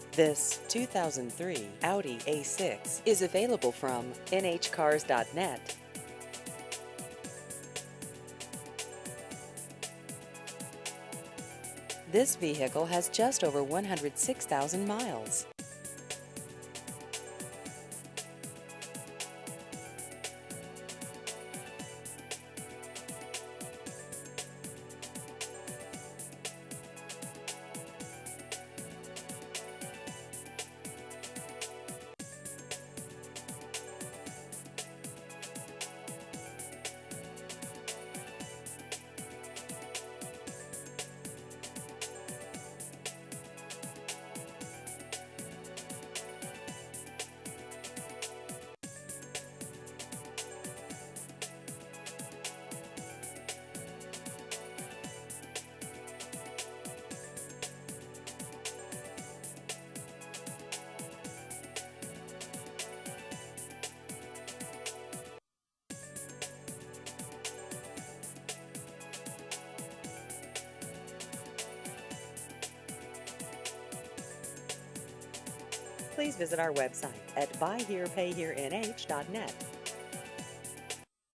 This 2003 Audi A6 is available from nhcars.net. This vehicle has just over 106,000 miles. Please visit our website at buyherepayhereh.net.